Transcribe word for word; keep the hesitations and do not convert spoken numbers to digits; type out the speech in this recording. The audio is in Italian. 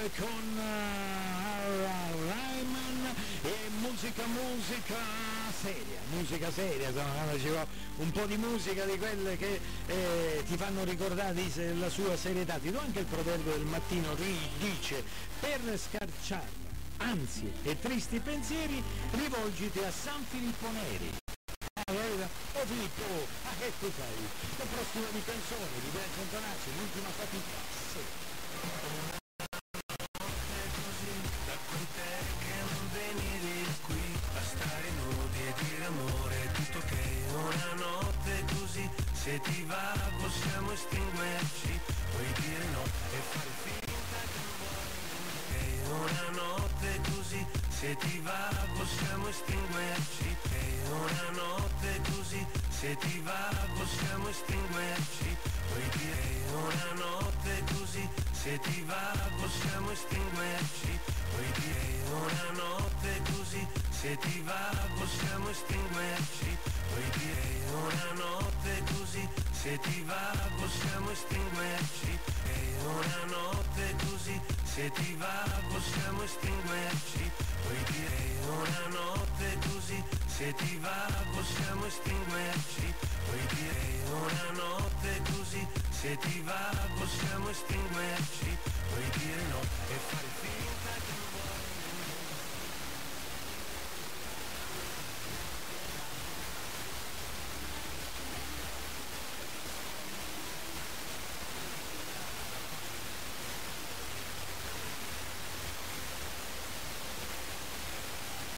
con uh, Rayman e musica musica seria, musica seria, insomma, quando ci va un po' di musica di quelle che eh, ti fanno ricordare la sua serietà. Ti do anche il proverbio del mattino, dice: per scarciare ansie e tristi pensieri rivolgiti a San Filippo Neri. Oh Filippo, ah, che tu fai? La prossima di canzone di Bianco Antonacci, l'ultima fatica. Sì. Da con te che non venire qui a stare nudi e dire amore tutto ok. Una notte così, se ti va possiamo estinguerci, puoi dire no e fare finta che non vuoi. Una notte così, se ti va possiamo estinguerci. Una notte così, se ti va possiamo estinguerci, puoi dire. Una notte così, se ti va possiamo estinguerci, puoi dire. Una notte così, se ti va possiamo estinguerci, puoi dire. Una notte così, se ti va possiamo estinguerci. Una notte così, se ti va possiamo estinguerci, puoi dire. Una notte così, se ti va possiamo estinguerci, puoi dire. Una notte così, se ti va possiamo estinguerci.